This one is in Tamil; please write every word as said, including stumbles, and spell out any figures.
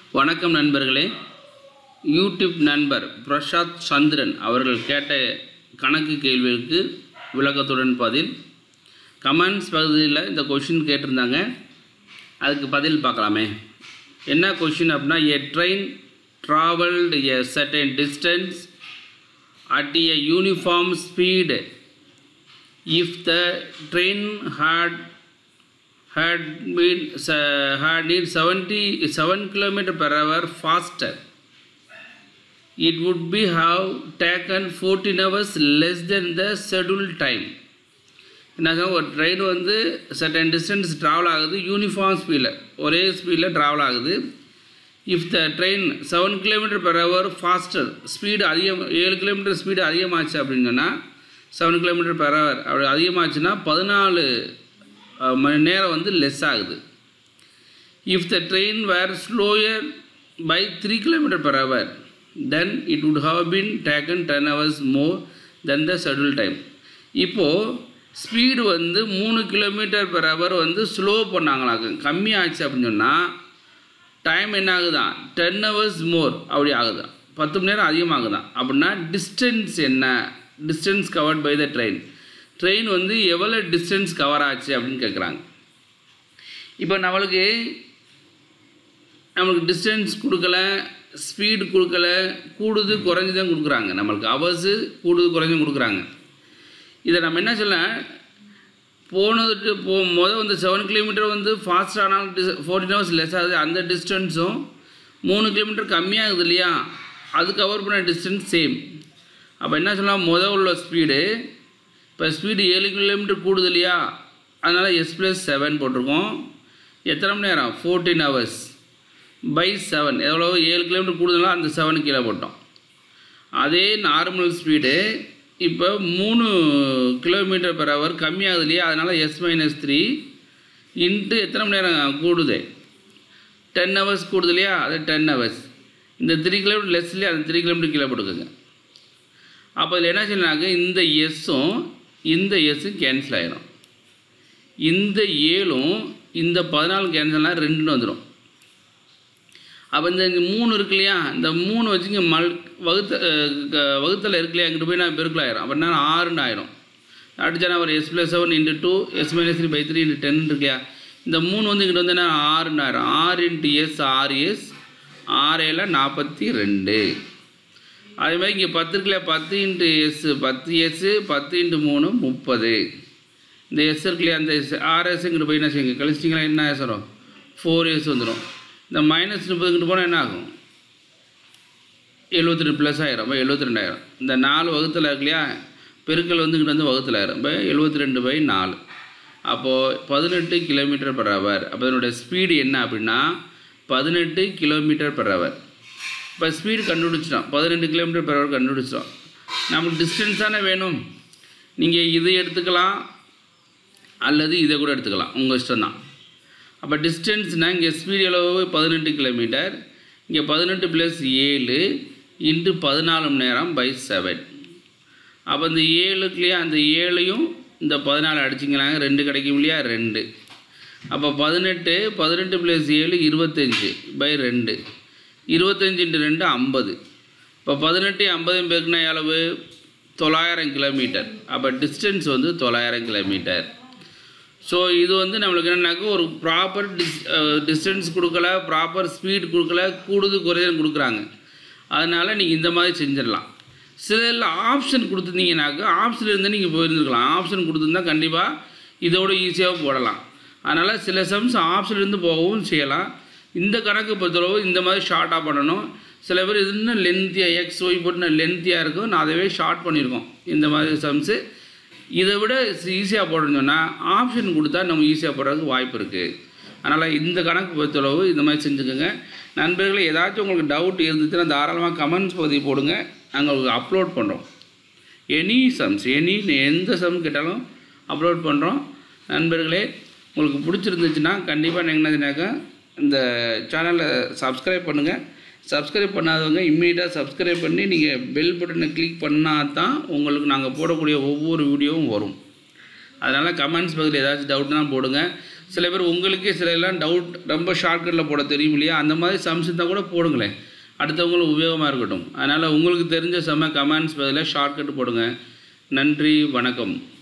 வணக்கம் நண்பர்களே. யூடியூப் நண்பர் பிரசாத் சந்திரன் அவர்கள் கேட்ட கணக்கு கேள்விகளுக்கு விளக்கத்துடன் பதில். கமெண்ட்ஸ் பகுதியில் இந்த கொஷின் கேட்டிருந்தாங்க, அதுக்கு பதில் பார்க்கலாமே. என்ன கொஷின் அப்படின்னா, a train travelled a certain distance at a uniform speed if the train had had been uh, had it seventy-seven kilometers per hour faster, it would be have taken fourteen hours less than the scheduled time. என்ன ஒரு ட்ரெயின் வந்து சர்டன் டிஸ்டன்ஸ் ட்ராவல் ஆகுது, யூனிஃபார்ம் ஸ்பீடில் ஒரே ஸ்பீடில் ட்ராவல் ஆகுது. If the train seven kilometre per hour faster, speed அதிகம் ஏழு கிலோமீட்டர் ஸ்பீடு அதிகமாச்சு அப்படின்னு சொன்னால், செவன் கிலோமீட்டர் பெர் ஹவர் அப்படி அதிகமாச்சுன்னா பதினாலு மணி நேரம் வந்து லெஸ் ஆகுது. If the train were slower by three kilometre per hour then it would have been taken ten hours more then the schedule time. இப்போது ஸ்பீடு வந்து மூணு கிலோமீட்டர் பெர் ஹவர் வந்து ஸ்லோ பண்ணாங்களாங்க, கம்மியாச்சு அப்படின்னு சொன்னால் டைம் என்ன ஆகுதான், டென் ஹவர்ஸ் மோர் அப்படி ஆகுதான், பத்து மணி நேரம் அதிகமாகுதான். அப்படின்னா டிஸ்டன்ஸ் என்ன, distance covered by the train, train வந்து எவ்வளோ டிஸ்டன்ஸ் கவர் ஆச்சு அப்படின்னு கேட்குறாங்க. இப்போ நம்மளுக்கு நம்மளுக்கு டிஸ்டன்ஸ் கொடுக்கல, ஸ்பீடு கொடுக்கல, கூடுது குறைஞ்சி தான் கொடுக்குறாங்க. நம்மளுக்கு ஹவர்ஸு கூடுது குறைஞ்சும் கொடுக்குறாங்க. இதை நம்ம என்ன சொல்ல, போனது போ மொதல் வந்து செவன் கிலோமீட்டர் வந்து ஃபாஸ்ட் ஆனாலும் டிஸ் ஃபோர்டீன் ஹவர்ஸ் லெஸ் ஆகுது, அந்த டிஸ்டன்ஸும் மூணு கிலோமீட்டர் கம்மியாகுது இல்லையா, அது கவர் பண்ண டிஸ்டன்ஸ் சேம். அப்போ என்ன சொல்லலாம், மொதல் உள்ள ஸ்பீடு இப்போ ஸ்பீடு ஏழு கிலோமீட்டர் கூடுது இல்லையா, அதனால் எஸ் ப்ளஸ் செவன் போட்டிருக்கோம். எத்தனை மணி நேரம், ஃபோர்டீன் ஹவர்ஸ் பை செவன், எவ்வளோ ஏழு கிலோமீட்டர் கூடுதலாக அந்த செவன் கீழே போட்டோம். அதே நார்மல் ஸ்பீடு இப்போ மூணு கிலோமீட்டர் பெர் ஹவர் கம்மியாகுது இல்லையா, அதனால் எஸ் மைனஸ் த்ரீ இன்ட்டு எத்தனை மணி நேரம் கூடுது, டென் ஹவர்ஸ் கூடுது இல்லையா, அது டென் ஹவர்ஸ். இந்த த்ரீ கிலோமீட்டர் லெஸ் இல்லையா, அந்த த்ரீ கிலோமீட்டர் கீழே போட்டுக்கோங்க. அப்போ இதில் என்ன சொன்னாங்க, இந்த எஸ்ஸும் இந்த எஸ்ஸும் கேன்சல் ஆகிடும், இந்த ஏழும் இந்த பதினாலு கேன்சல்லாம் ரெண்டுன்னு வந்துடும். அப்போ இந்த மூணு இருக்கு இல்லையா, இந்த மூணு வச்சுங்க மல் வகுத்த வகுத்தில் இருக்கு இல்லையா, இங்கிட்டு போய் நான் பெருக்கில் ஆயிரும். அப்போ என்ன ஆறுன்னு ஆயிரும். அடுத்த ஒரு S plus seven into two S minus three by three into ten இருக்கு இல்லையா, இந்த மூணு வந்து இங்கிட்ட வந்து என்ன ஆறுன்னு ஆயிரும். ஆறு இன்ட்டு எஸ் ஆறு எஸ், ஆறு ஏழு நாற்பத்தி ரெண்டு. அதே மாதிரி இங்கே பத்து இருக்குல்ல, பத்து இன்ட்டு எஸ் பத்து எஸ்ஸு, பத்து இன்ட்டு மூணு முப்பது. இந்த எஸ் இருக்குல்லையா, அந்த எஸ் ஆறு எஸ் இங்கிட்டு போய் என்ன செய்யுங்க, கழிச்சிட்டிங்களா, என்ன எஸ் வரும், ஃபோர் எஸ் வந்துடும். இந்த மைனஸ் முப்பது இங்கிட்டு போனால் என்ன ஆகும், எழுபத்தி ரெண்டு ப்ளஸ் ஆயிரும், இப்போ எழுபத்தி ரெண்டாயிரம். இந்த நாலு வகுத்தில் இருக்கு இல்லையா, பெருக்கல் வந்து இங்கிட்ட வந்து வகுத்தில் ஆயிரும், இப்போ எழுபத்தி ரெண்டு பை நாலு. அப்போது பதினெட்டு கிலோமீட்டர் பெர் ஹவர். அப்போ அதனுடைய ஸ்பீடு என்ன அப்படின்னா பதினெட்டு கிலோமீட்டர் பெர் ஹவர். இப்போ ஸ்பீடு கண்டுபிடிச்சிட்டோம், பதினெட்டு கிலோமீட்டர் பெர் ஹவர் கண்டுபிடிச்சிட்டோம். நமக்கு டிஸ்டன்ஸ் தானே வேணும், நீங்கள் இது எடுத்துக்கலாம் அல்லது இதை கூட எடுத்துக்கலாம், உங்கள் இஷ்டம் தான். அப்போ டிஸ்டன்ஸ்னால் இங்கே ஸ்பீடு எவ்வளவு, பதினெட்டு கிலோமீட்டர், இங்கே பதினெட்டு ப்ளஸ் ஏழு இன்ட்டு பதினாலு மணி நேரம் பை செவன். அப்போ இந்த ஏழுக்குலையே அந்த ஏழையும் இந்த பதினாலு அடிச்சிங்களாங்க, ரெண்டு கிடைக்கும் இல்லையா, ரெண்டு. அப்போ பதினெட்டு பதினெட்டு ப்ளஸ் ஏழு இருபத்தஞ்சி பை ரெண்டு, இருபத்தஞ்சி இன்ட்டு ரெண்டு ஐம்பது. இப்போ பதினெட்டு ஐம்பது பேருக்குனா அளவு தொள்ளாயிரம் கிலோமீட்டர். அப்போ டிஸ்டன்ஸ் வந்து தொள்ளாயிரம் கிலோமீட்டர். ஸோ இது வந்து நம்மளுக்கு என்னன்னாக்கா ஒரு ப்ராப்பர் டிஸ் டிஸ்டன்ஸ் கொடுக்கல, ப்ராப்பர் ஸ்பீடு கொடுக்கல, கூடுது குறையுதுன்னு கொடுக்குறாங்க. அதனால் நீங்கள் இந்த மாதிரி செஞ்சிடலாம். சில ஆப்ஷன் கொடுத்துருந்தீங்கன்னாக்கா ஆப்ஷன் இருந்தால் நீங்கள் போயிருந்துருக்கலாம், ஆப்ஷன் கொடுத்துருந்தா கண்டிப்பாக இதோட ஈஸியாக போடலாம். அதனால் சில சம்ஸ் ஆப்ஷன் இருந்து போகவும் செய்யலாம். இந்த கணக்கு பொறுத்தளவு இந்த மாதிரி ஷார்ட்டாக பண்ணணும். சில பேர் இது இன்னும் லென்த்தியாக எக்ஸ் ஒய் போட்டு லென்த்தியாக இருக்கும், நான் அதவே ஷார்ட் பண்ணியிருக்கோம். இந்த மாதிரி சம்ஸு இதை விட ஈஸியாக போடணும்னு சொன்னால் ஆப்ஷன் கொடுத்தா நம்ம ஈஸியாக போடுறதுக்கு வாய்ப்பு இருக்குது. அதனால் இந்த கணக்கு பொறுத்தளவு இந்த மாதிரி செஞ்சுக்கோங்க. நண்பர்களே, ஏதாச்சும் உங்களுக்கு டவுட் இருந்துச்சுன்னா தாராளமாக கமெண்ட்ஸ் பகுதி போடுங்க, நாங்கள் உங்களுக்கு அப்லோட் பண்ணுறோம். எனி சம்ஸ் எனி எந்த சம் கேட்டாலும் அப்லோட் பண்ணுறோம். நண்பர்களே, உங்களுக்கு பிடிச்சிருந்துச்சுன்னா கண்டிப்பாக நீங்கள் என்னதுனாக்கா இந்த சேனலை சப்ஸ்கிரைப் பண்ணுங்கள். சப்ஸ்கிரைப் பண்ணாதவங்க இம்மீடியட்டாக சப்ஸ்கிரைப் பண்ணி நீங்கள் பெல் பட்டனை கிளிக் பண்ணால் தான் உங்களுக்கு நாங்கள் போடக்கூடிய ஒவ்வொரு வீடியோவும் வரும். அதனால் கமெண்ட்ஸ் பகுதியில் ஏதாச்சும் டவுட்னா போடுங்க. சில பேர் உங்களுக்கே சில எல்லாம் டவுட் ரொம்ப ஷார்ட்கட்டில் போட தெரியும் இல்லையா, அந்த மாதிரி சம்ஸ் இருந்தால் கூட போடுங்களேன், அடுத்தவங்களுக்கு உபயோகமாக இருக்கட்டும். அதனால் உங்களுக்கு தெரிஞ்ச சம கமெண்ட்ஸ் பதிலாக ஷார்ட்கட் போடுங்க. நன்றி, வணக்கம்.